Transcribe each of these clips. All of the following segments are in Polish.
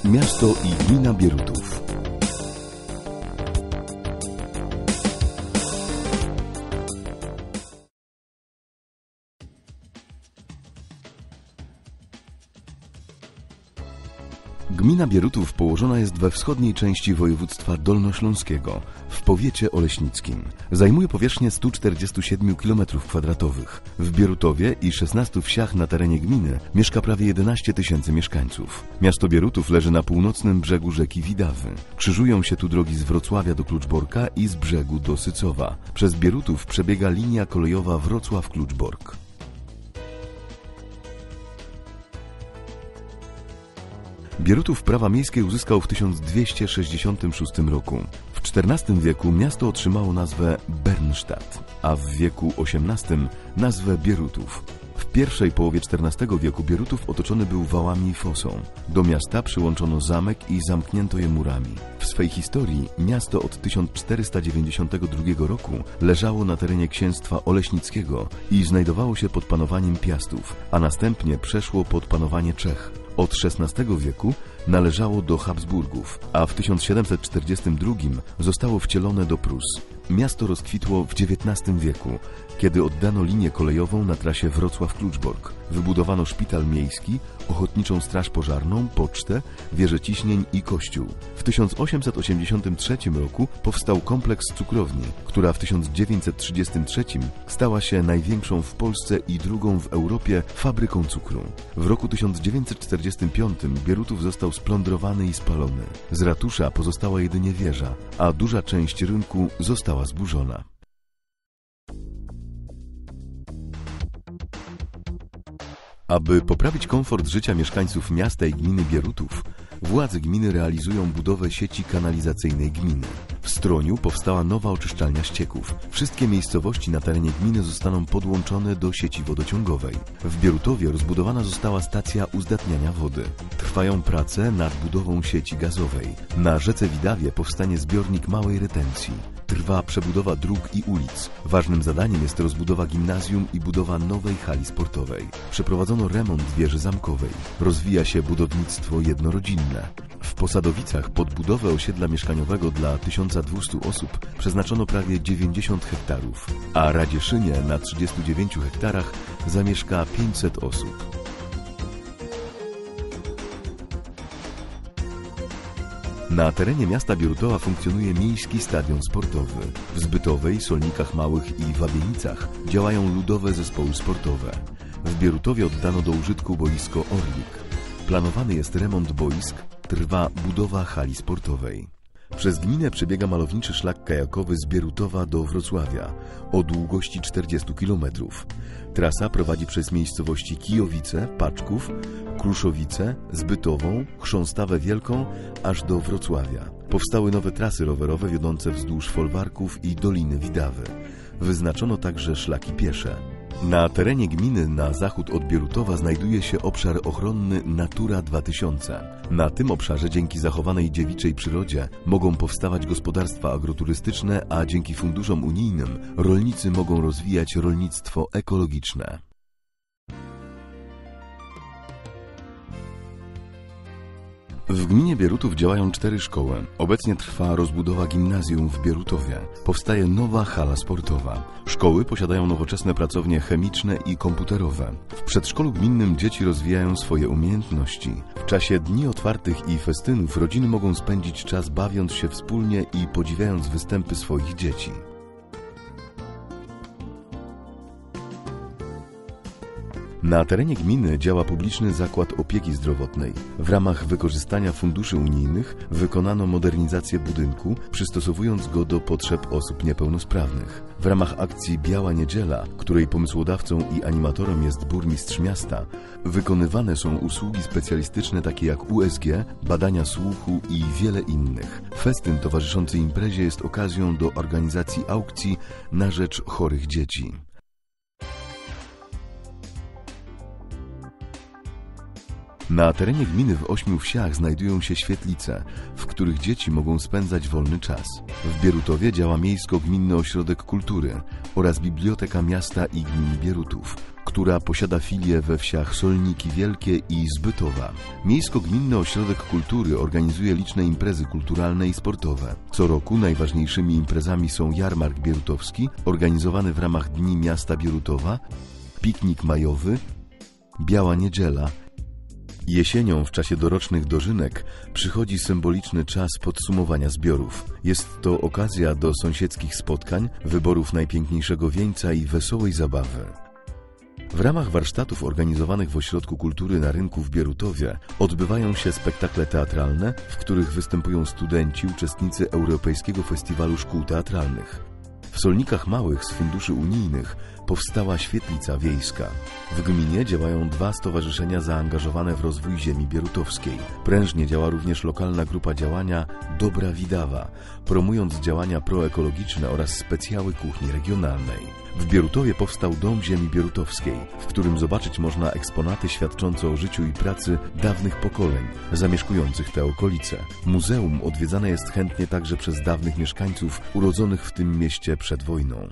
Miasto i gmina Bierutów. Gmina Bierutów położona jest we wschodniej części województwa dolnośląskiego, w powiecie oleśnickim. Zajmuje powierzchnię 147 km². W Bierutowie i 16 wsiach na terenie gminy mieszka prawie 11 000 mieszkańców. Miasto Bierutów leży na północnym brzegu rzeki Widawy. Krzyżują się tu drogi z Wrocławia do Kluczborka i z Brzegu do Sycowa. Przez Bierutów przebiega linia kolejowa Wrocław-Kluczbork. Bierutów prawa miejskie uzyskał w 1266 roku. W XIV wieku miasto otrzymało nazwę Bernstadt, a w wieku XVIII nazwę Bierutów. W pierwszej połowie XIV wieku Bierutów otoczony był wałami i fosą. Do miasta przyłączono zamek i zamknięto je murami. W swej historii miasto od 1492 roku leżało na terenie księstwa oleśnickiego i znajdowało się pod panowaniem Piastów, a następnie przeszło pod panowanie Czech. Od XVI wieku należało do Habsburgów, a w 1742 zostało wcielone do Prus. Miasto rozkwitło w XIX wieku, kiedy oddano linię kolejową na trasie Wrocław-Kluczbork. Wybudowano szpital miejski, ochotniczą straż pożarną, pocztę, wieżę ciśnień i kościół. W 1883 roku powstał kompleks cukrowni, która w 1933 stała się największą w Polsce i drugą w Europie fabryką cukru. W roku 1945 Bierutów został splądrowany i spalony. Z ratusza pozostała jedynie wieża, a duża część rynku została zburzona. Aby poprawić komfort życia mieszkańców miasta i gminy Bierutów, władze gminy realizują budowę sieci kanalizacyjnej gminy. W Stroniu powstała nowa oczyszczalnia ścieków. Wszystkie miejscowości na terenie gminy zostaną podłączone do sieci wodociągowej. W Bierutowie rozbudowana została stacja uzdatniania wody. Trwają prace nad budową sieci gazowej. Na rzece Widawie powstanie zbiornik małej retencji. Trwa przebudowa dróg i ulic. Ważnym zadaniem jest rozbudowa gimnazjum i budowa nowej hali sportowej. Przeprowadzono remont wieży zamkowej. Rozwija się budownictwo jednorodzinne. W Posadowicach pod budowę osiedla mieszkaniowego dla 1200 osób przeznaczono prawie 90 hektarów, a Radzieszynie na 39 hektarach zamieszka 500 osób. Na terenie miasta Bierutowa funkcjonuje miejski stadion sportowy. W Zbytowej, Solnikach Małych i Wabienicach działają ludowe zespoły sportowe. W Bierutowie oddano do użytku boisko Orlik. Planowany jest remont boisk, trwa budowa hali sportowej. Przez gminę przebiega malowniczy szlak kajakowy z Bierutowa do Wrocławia o długości 40 km. Trasa prowadzi przez miejscowości Kijowice, Paczków, Kruszowice, Zbytową, Chrząstawę Wielką aż do Wrocławia. Powstały nowe trasy rowerowe wiodące wzdłuż folwarków i Doliny Widawy. Wyznaczono także szlaki piesze. Na terenie gminy na zachód od Bierutowa znajduje się obszar ochronny Natura 2000. Na tym obszarze dzięki zachowanej dziewiczej przyrodzie mogą powstawać gospodarstwa agroturystyczne, a dzięki funduszom unijnym rolnicy mogą rozwijać rolnictwo ekologiczne. W gminie Bierutów działają 4 szkoły. Obecnie trwa rozbudowa gimnazjum w Bierutowie. Powstaje nowa hala sportowa. Szkoły posiadają nowoczesne pracownie chemiczne i komputerowe. W przedszkolu gminnym dzieci rozwijają swoje umiejętności. W czasie dni otwartych i festynów rodziny mogą spędzić czas bawiąc się wspólnie i podziwiając występy swoich dzieci. Na terenie gminy działa publiczny zakład opieki zdrowotnej. W ramach wykorzystania funduszy unijnych wykonano modernizację budynku, przystosowując go do potrzeb osób niepełnosprawnych. W ramach akcji Biała Niedziela, której pomysłodawcą i animatorem jest burmistrz miasta, wykonywane są usługi specjalistyczne takie jak USG, badania słuchu i wiele innych. Festyn towarzyszący imprezie jest okazją do organizacji aukcji na rzecz chorych dzieci. Na terenie gminy w 8 wsiach znajdują się świetlice, w których dzieci mogą spędzać wolny czas. W Bierutowie działa Miejsko-Gminny Ośrodek Kultury oraz Biblioteka Miasta i Gminy Bierutów, która posiada filię we wsiach Solniki Wielkie i Zbytowa. Miejsko-Gminny Ośrodek Kultury organizuje liczne imprezy kulturalne i sportowe. Co roku najważniejszymi imprezami są Jarmark Bierutowski, organizowany w ramach Dni Miasta Bierutowa, Piknik Majowy, Biała Niedziela. Jesienią w czasie dorocznych dożynek przychodzi symboliczny czas podsumowania zbiorów. Jest to okazja do sąsiedzkich spotkań, wyborów najpiękniejszego wieńca i wesołej zabawy. W ramach warsztatów organizowanych w Ośrodku Kultury na Rynku w Bierutowie odbywają się spektakle teatralne, w których występują studenci, uczestnicy Europejskiego Festiwalu Szkół Teatralnych. W Solnikach Małych z funduszy unijnych powstała świetlica wiejska. W gminie działają 2 stowarzyszenia zaangażowane w rozwój ziemi bierutowskiej. Prężnie działa również lokalna grupa działania Dobra Widawa, promując działania proekologiczne oraz specjały kuchni regionalnej. W Bierutowie powstał Dom Ziemi Bierutowskiej, w którym zobaczyć można eksponaty świadczące o życiu i pracy dawnych pokoleń zamieszkujących te okolice. Muzeum odwiedzane jest chętnie także przez dawnych mieszkańców urodzonych w tym mieście przed wojną.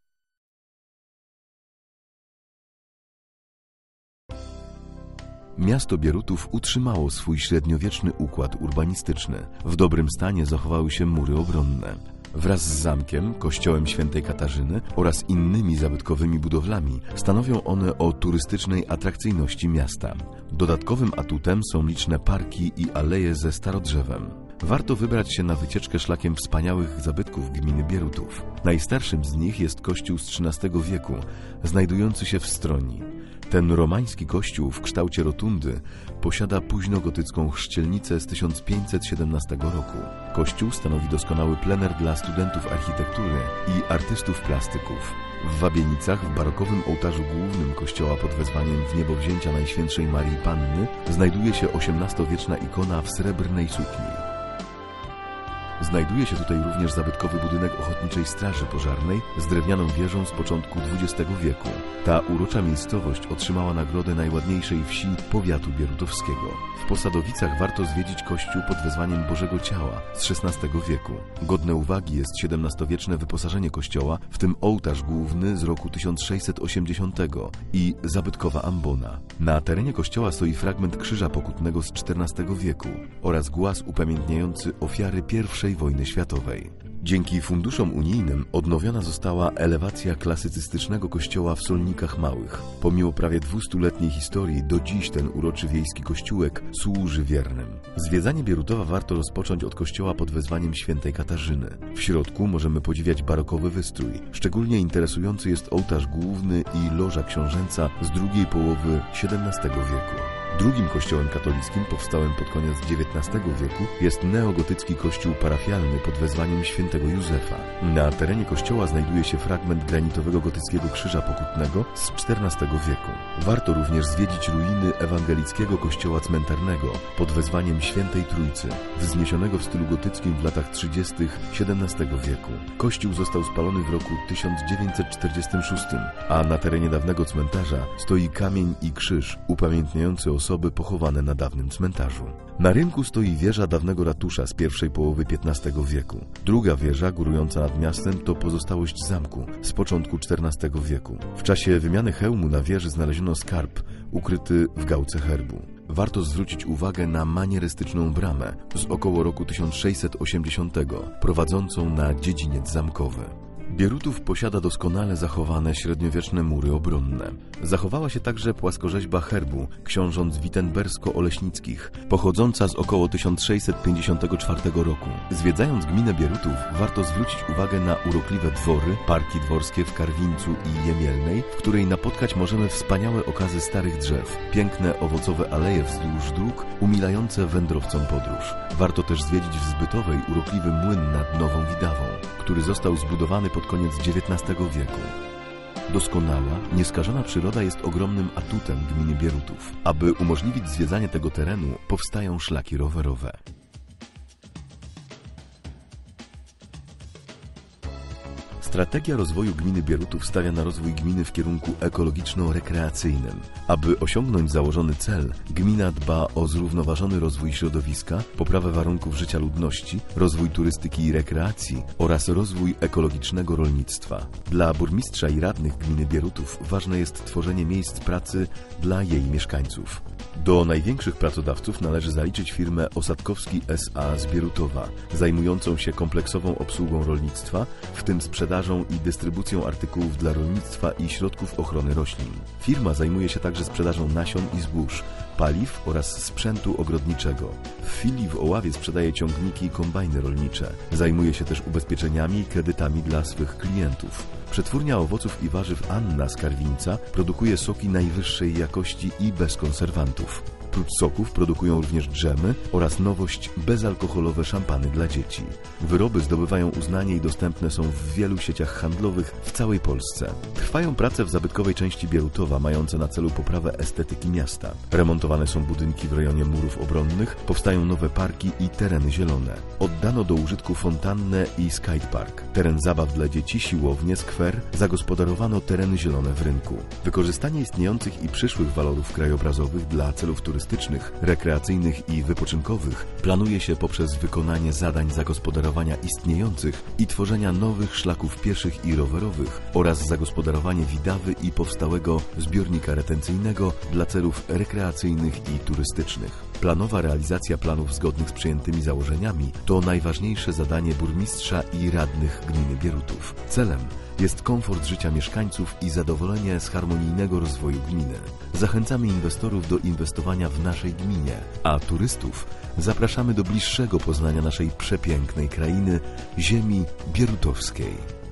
Miasto Bierutów utrzymało swój średniowieczny układ urbanistyczny. W dobrym stanie zachowały się mury obronne. Wraz z zamkiem, kościołem świętej Katarzyny oraz innymi zabytkowymi budowlami stanowią one o turystycznej atrakcyjności miasta. Dodatkowym atutem są liczne parki i aleje ze starodrzewem. Warto wybrać się na wycieczkę szlakiem wspaniałych zabytków gminy Bierutów. Najstarszym z nich jest kościół z XIII wieku, znajdujący się w Stroni. Ten romański kościół w kształcie rotundy posiada późnogotycką chrzcielnicę z 1517 roku. Kościół stanowi doskonały plener dla studentów architektury i artystów plastyków. W Wabienicach, w barokowym ołtarzu głównym kościoła pod wezwaniem Wniebowzięcia Najświętszej Marii Panny znajduje się XVIII-wieczna ikona w srebrnej sukni. Znajduje się tutaj również zabytkowy budynek Ochotniczej Straży Pożarnej z drewnianą wieżą z początku XX wieku. Ta urocza miejscowość otrzymała nagrodę najładniejszej wsi powiatu bierutowskiego. W Posadowicach warto zwiedzić kościół pod wezwaniem Bożego Ciała z XVI wieku. Godne uwagi jest XVII-wieczne wyposażenie kościoła, w tym ołtarz główny z roku 1680 i zabytkowa ambona. Na terenie kościoła stoi fragment krzyża pokutnego z XIV wieku oraz głaz upamiętniający ofiary I wojny światowej. Dzięki funduszom unijnym odnowiona została elewacja klasycystycznego kościoła w Solnikach Małych. Pomimo prawie 200-letniej historii, do dziś ten uroczy wiejski kościółek służy wiernym. Zwiedzanie Bierutowa warto rozpocząć od kościoła pod wezwaniem świętej Katarzyny. W środku możemy podziwiać barokowy wystrój. Szczególnie interesujący jest ołtarz główny i loża książęca z drugiej połowy XVII wieku. Drugim kościołem katolickim, powstałym pod koniec XIX wieku, jest neogotycki kościół parafialny pod wezwaniem świętego Józefa. Na terenie kościoła znajduje się fragment granitowego gotyckiego krzyża pokutnego z XIV wieku. Warto również zwiedzić ruiny ewangelickiego kościoła cmentarnego pod wezwaniem świętej Trójcy, wzniesionego w stylu gotyckim w latach 30. XVII wieku. Kościół został spalony w roku 1946, a na terenie dawnego cmentarza stoi kamień i krzyż upamiętniający osoby pochowane na dawnym cmentarzu. Na rynku stoi wieża dawnego ratusza z pierwszej połowy XV wieku. Druga wieża, górująca nad miastem, to pozostałość zamku z początku XIV wieku. W czasie wymiany hełmu na wieży znaleziono skarb ukryty w gałce herbu. Warto zwrócić uwagę na manierystyczną bramę z około roku 1680, prowadzącą na dziedziniec zamkowy. Bierutów posiada doskonale zachowane średniowieczne mury obronne. Zachowała się także płaskorzeźba herbu książąt wittenbersko-oleśnickich, pochodząca z około 1654 roku. Zwiedzając gminę Bierutów, warto zwrócić uwagę na urokliwe dwory, parki dworskie w Karwińcu i Jemielnej, w której napotkać możemy wspaniałe okazy starych drzew, piękne owocowe aleje wzdłuż dróg, umilające wędrowcom podróż. Warto też zwiedzić w Zbytowej urokliwy młyn nad Nową Widawą, który został zbudowany pod koniec XIX wieku. Doskonała, nieskażona przyroda jest ogromnym atutem gminy Bierutów. Aby umożliwić zwiedzanie tego terenu, powstają szlaki rowerowe. Strategia rozwoju gminy Bierutów stawia na rozwój gminy w kierunku ekologiczno-rekreacyjnym. Aby osiągnąć założony cel, gmina dba o zrównoważony rozwój środowiska, poprawę warunków życia ludności, rozwój turystyki i rekreacji oraz rozwój ekologicznego rolnictwa. Dla burmistrza i radnych gminy Bierutów ważne jest tworzenie miejsc pracy dla jej mieszkańców. Do największych pracodawców należy zaliczyć firmę Osadkowski S.A. z Bierutowa, zajmującą się kompleksową obsługą rolnictwa, w tym sprzedażą i dystrybucją artykułów dla rolnictwa i środków ochrony roślin. Firma zajmuje się także sprzedażą nasion i zbóż, paliw oraz sprzętu ogrodniczego. W filii w Oławie sprzedaje ciągniki i kombajny rolnicze. Zajmuje się też ubezpieczeniami i kredytami dla swych klientów. Przetwórnia owoców i warzyw Anna z Karwińca produkuje soki najwyższej jakości i bez konserwantów. Prócz soków produkują również dżemy oraz nowość bezalkoholowe szampany dla dzieci. Wyroby zdobywają uznanie i dostępne są w wielu sieciach handlowych w całej Polsce. Trwają prace w zabytkowej części Bierutowa mające na celu poprawę estetyki miasta. Remontowane są budynki w rejonie murów obronnych, powstają nowe parki i tereny zielone. Oddano do użytku fontannę i skatepark. Teren zabaw dla dzieci, siłownię, skwer, zagospodarowano tereny zielone w rynku. Wykorzystanie istniejących i przyszłych walorów krajobrazowych dla celów turystycznych, rekreacyjnych i wypoczynkowych planuje się poprzez wykonanie zadań zagospodarowania istniejących i tworzenia nowych szlaków pieszych i rowerowych oraz zagospodarowanie Widawy i powstałego zbiornika retencyjnego dla celów rekreacyjnych i turystycznych. Planowa realizacja planów zgodnych z przyjętymi założeniami to najważniejsze zadanie burmistrza i radnych gminy Bierutów. Celem jest komfort życia mieszkańców i zadowolenie z harmonijnego rozwoju gminy. Zachęcamy inwestorów do inwestowania w naszej gminie, a turystów zapraszamy do bliższego poznania naszej przepięknej krainy, ziemi bierutowskiej.